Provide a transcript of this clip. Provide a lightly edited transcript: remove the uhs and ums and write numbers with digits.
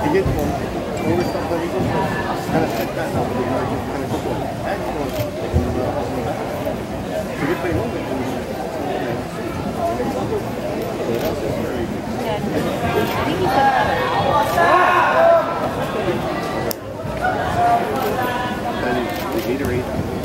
되게 좀 오래 썼던 이거 하나 색깔 나오고 하나 줬고 되게 빨리 먹는 거 Gatorade.